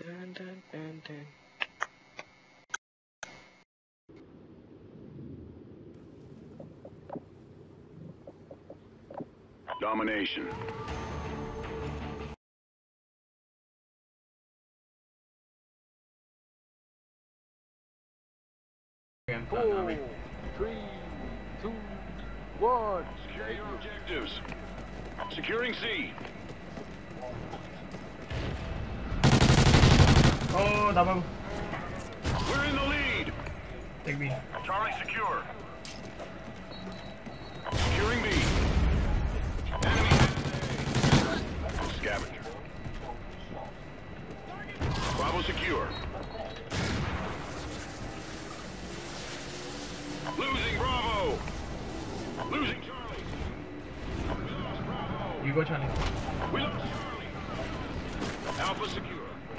Dun, dun, dun, dun. Domination. Four, 3, 2, 1. Secure your objectives. Securing C. Oh, double. We're in the lead. Take me. Charlie secure. Securing B. Enemy has A. Scavenger. Bravo secure. Losing Bravo. Losing Charlie. We lost Bravo. You go, Charlie. We lost Charlie. Alpha secure.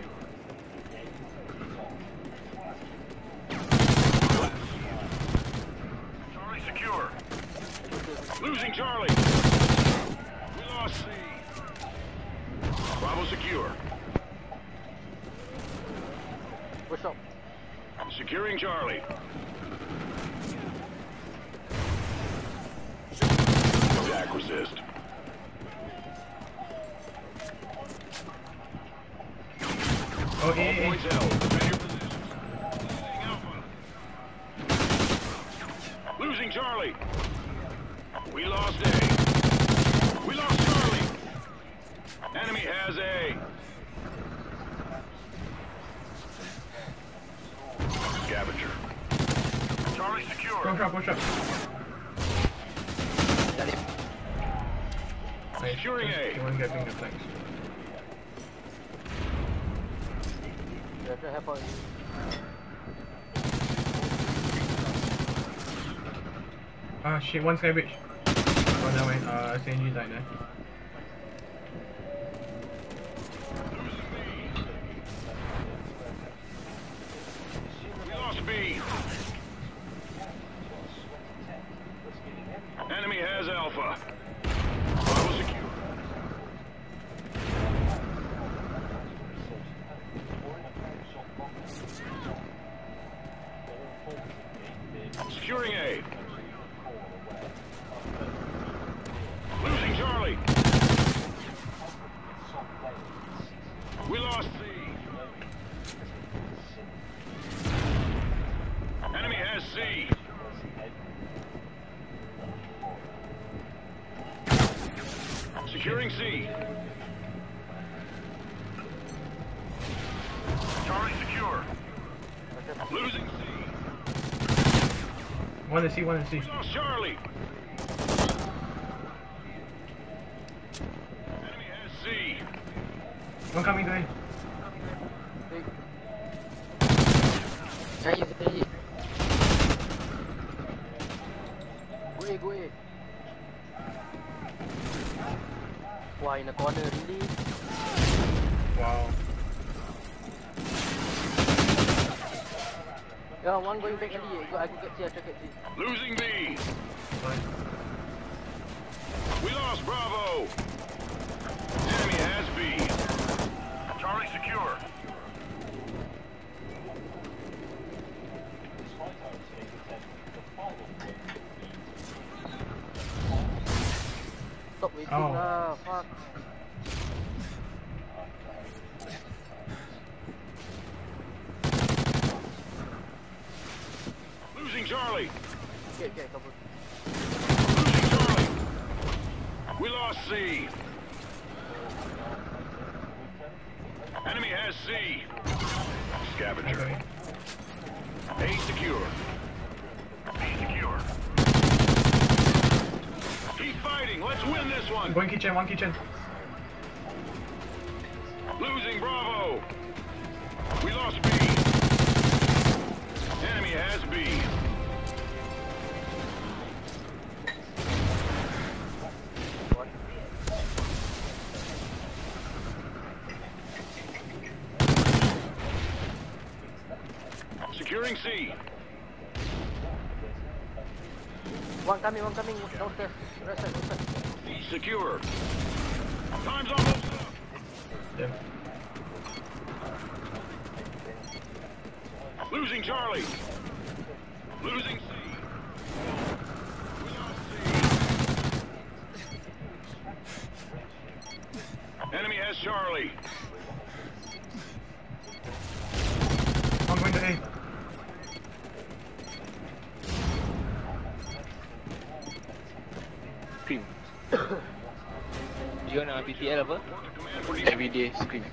Charlie secure. Losing Charlie. We lost C. Bravo secure. What's up? Securing Charlie. Attack resist. Oh, All A. points held. Defend your positions. Losing Alpha. Losing Charlie. We lost A. We lost Charlie. Enemy has A. Scavenger. Charlie secure. Push up. Nice. Securing A. You want to get finger, thanks. Yeah, can I help out you? Ah, shit, one sky bridge. Oh, no, wait, SNG died there. We lost B. Enemy has Alpha. Bravo secure. Securing A. Losing Charlie. We lost C. Enemy has C. Securing C. Charlie secure. Losing C. One to C. We lost Charlie. Enemy has C. One coming, going. Hey. Hey. Go away. Why in the corner, really? Wow. Yeah, one going back early. I can get C, I can get C. Losing B. Fine. We lost Bravo. Enemy has B. Charlie secure. Stop waiting Oh. lah, fuck. Losing Charlie. Get, cover. Losing Charlie. We lost C. Enemy has C. Scavenger. Okay. A secure. B secure. Keep fighting. Let's win this one. One kitchen. Losing Bravo. We lost B. Enemy has B. What? Securing C. One coming, downstairs. Right side. B secure. Time's almost up. Yeah. Losing Charlie. Losing C. We lost C. Enemy has Charlie. I'm going to A. Scream. You nak PTL apa? Everyday scream.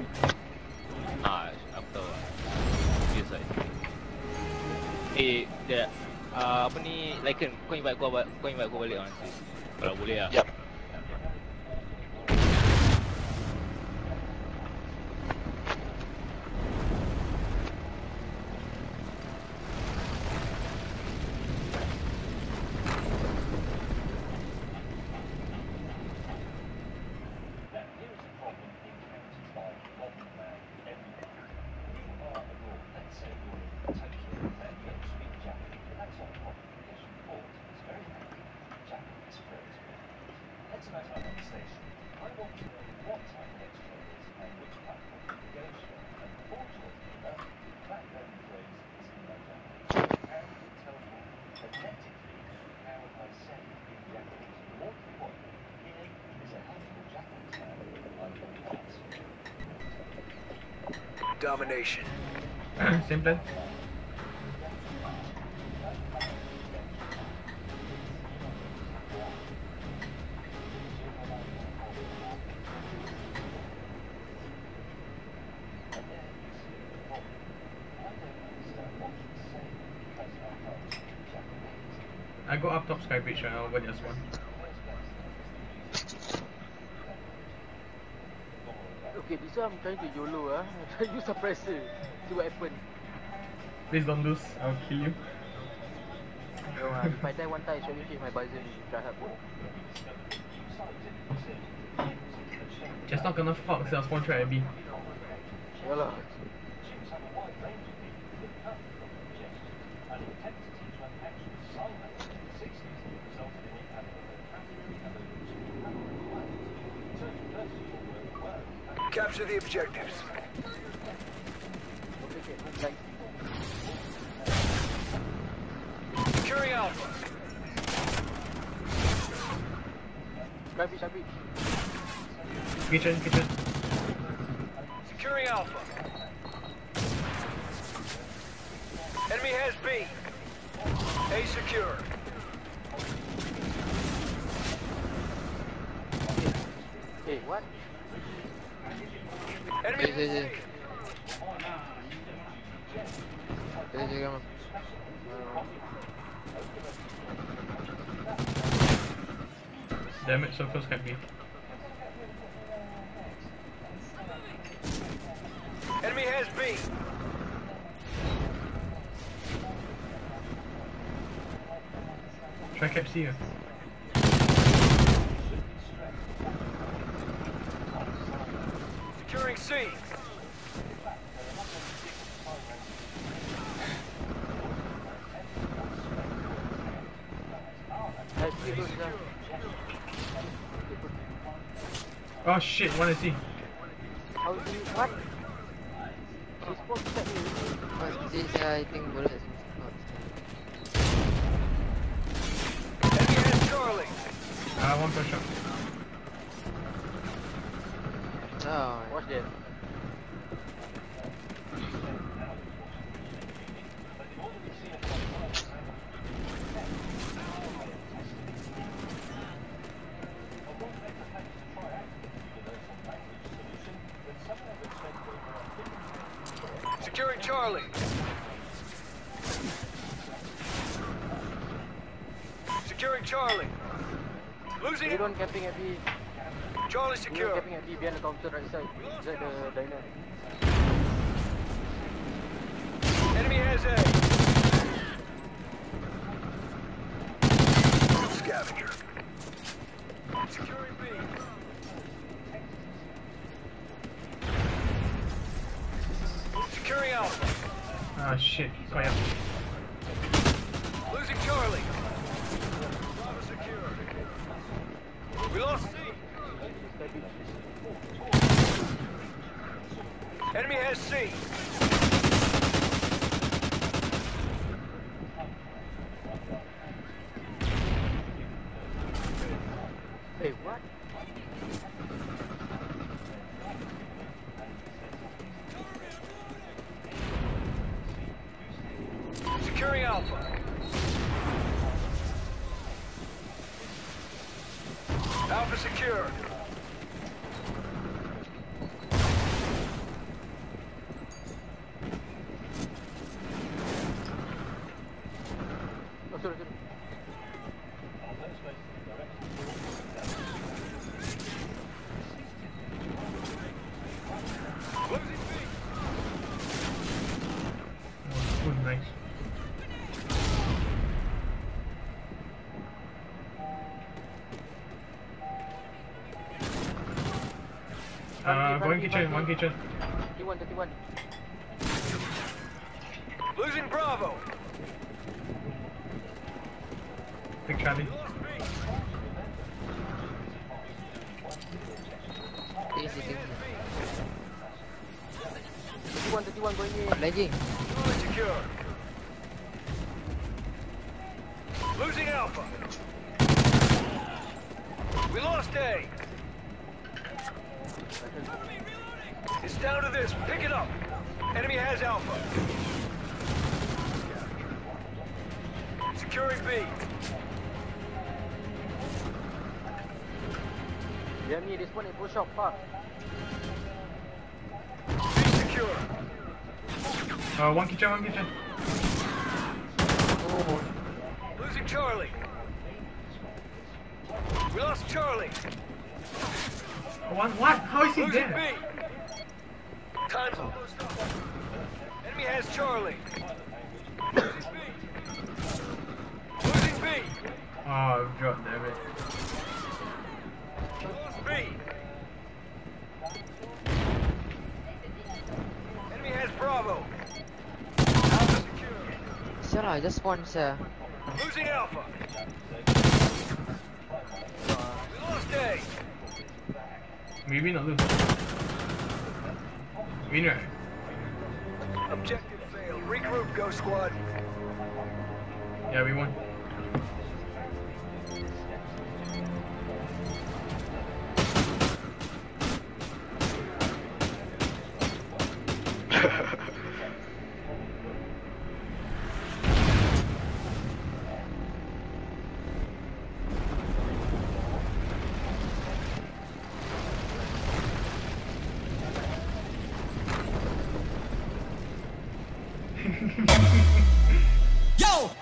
Aku tahu lah. Biasa. Dia apa ni, Lycan, kau invite aku balik lah nanti. Kalau boleh lah. Yup. Domination. Same plan. I go up top sky bridge and I'll go just one. Okay, this one I'm trying to YOLO ah. I'm trying to use suppressor. See what happen. Please don't lose, I'll kill you. No, if I die one time, I surely hit my buzzer. Try hard. Just not gonna fuck, so I'll spawn trap at B. Yalah. Capture the objectives. Okay, Securing Alpha. Sky beach. Kitchen. Securing Alpha. Enemy has B. A secure. Hey, what? Enemy has C. Damn it, so close can be. Enemy has B. Try cap C here. Securing C. Oh shit, wanna see. How do you, what? He's supposed to set me. What's this? I think bullets. Enemy has Charlie. One per shot. Oh, Watch that. Securing Charlie. Securing Charlie. Losing Everyone camping at B. Charlie Everyone secure. camping at B behind the counter right side. Inside the diner. Enemy has A. Scavenger. Securing B. Securing Alpha. Ah shit, quite up. Losing Charlie. Bravo secure. We lost C. Enemy has C. Hey, what? Securing Alpha. Alpha secured. Oh, sorry, sorry. Losing B. Oh, nice. Going kitchen, one kitchen. 31, 31. Losing Bravo. Big Charlie. We lost B. Easy, easy. 31, 31 going in. Lagging. Charlie secure. Losing Alpha. We lost A. It's down to this. Pick it up. Enemy has Alpha. Securing B. Dia ni, dia spawn at pro shop, far. B secure. One kitchen, one kitchen. Oh, Losing Charlie. We lost Charlie. One, what? How is he Losing B. there? Time's almost up. Enemy has Charlie. Losing B. Losing B. Oh, god damn it. Lost B. Enemy has Bravo. Alpha secure. sial lah, just spawn sia. Losing Alpha. We lost A. Maybe not lose. Win right? Objective failed. Regroup, Go Squad. Yeah, we won. Yo,